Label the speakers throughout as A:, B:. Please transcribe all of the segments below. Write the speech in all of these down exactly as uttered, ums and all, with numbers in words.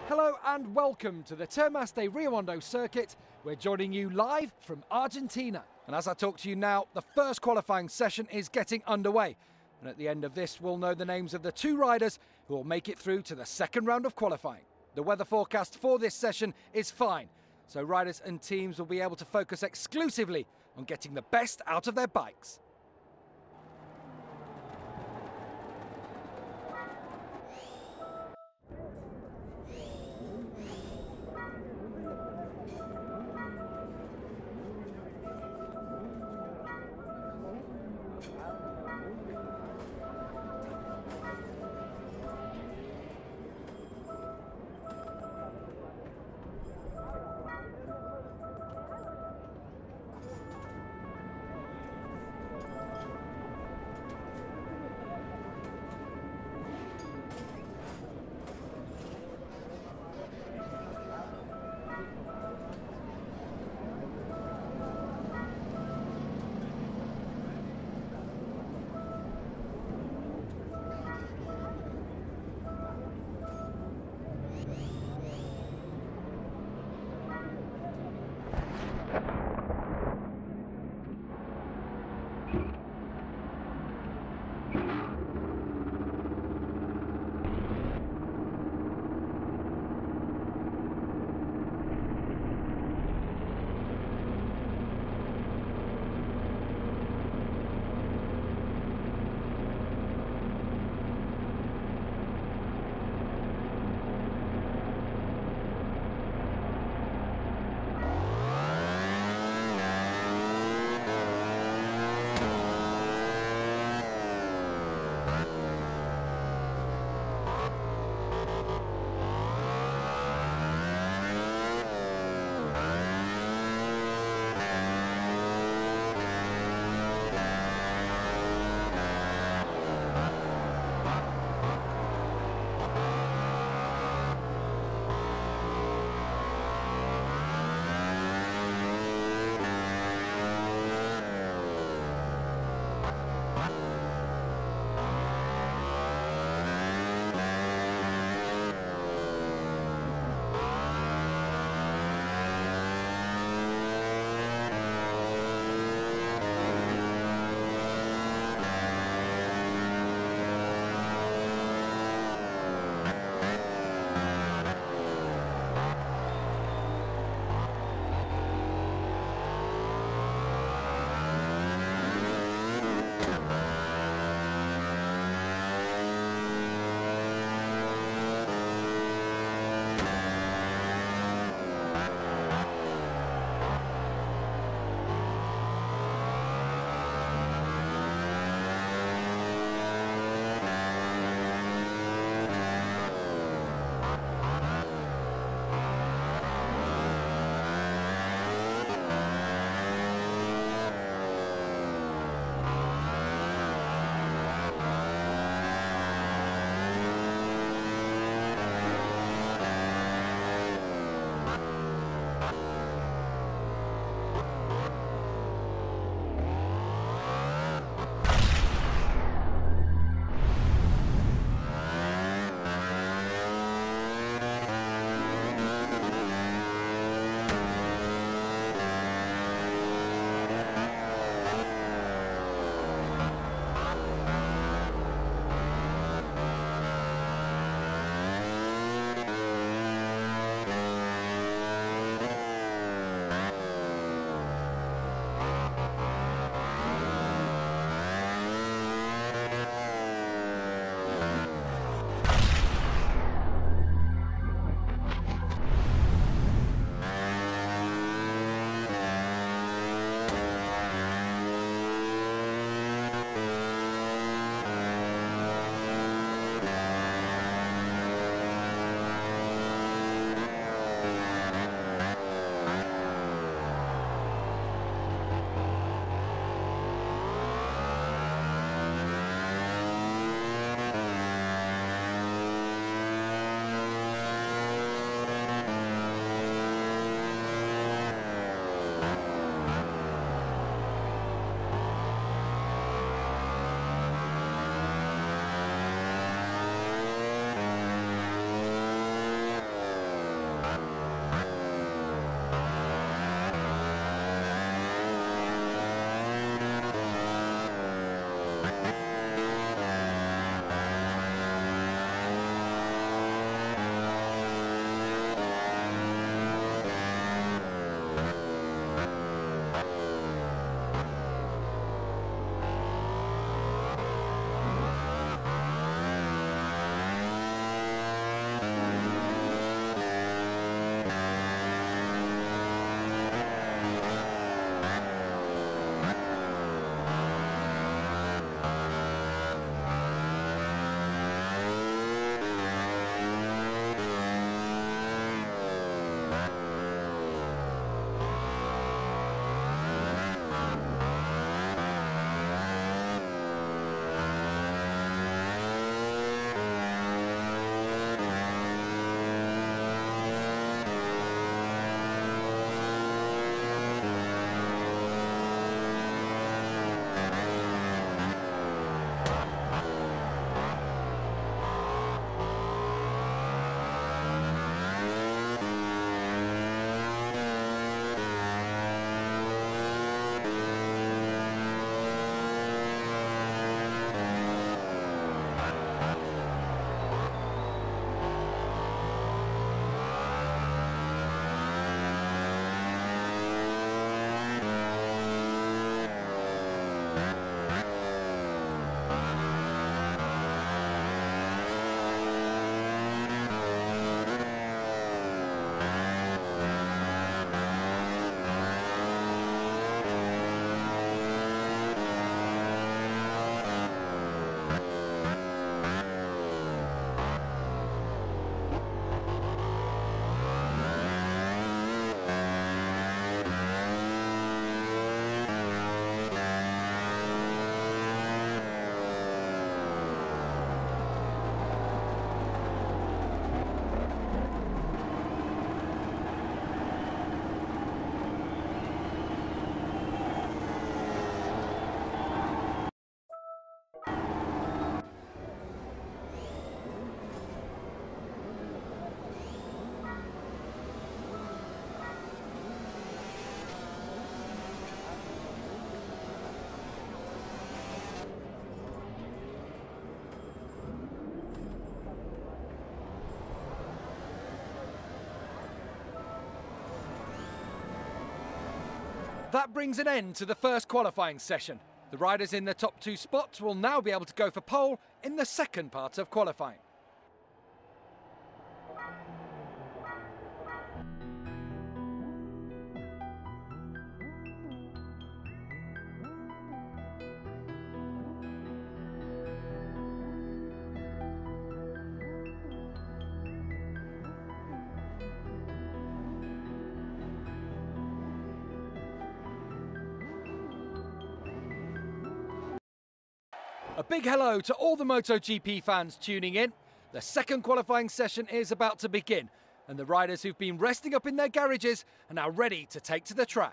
A: Hello and welcome to the Termas de Riondo circuit. We're joining you live from Argentina. And as I talk to you now, the first qualifying session is getting underway. And at the end of this, we'll know the names of the two riders who will make it through to the second round of qualifying. The weather forecast for this session is fine, so riders and teams will be able to focus exclusively on getting the best out of their bikes. That brings an end to the first qualifying session. The riders in the top two spots will now be able to go for pole in the second part of qualifying. A big hello to all the MotoGP fans tuning in. The second qualifying session is about to begin, and the riders who've been resting up in their garages are now ready to take to the track.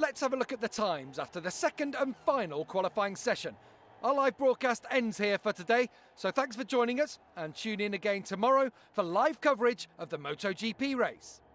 A: let's have a look at the times after the second and final qualifying session. Our live broadcast ends here for today, so thanks for joining us and tune in again tomorrow for live coverage of the MotoGP race.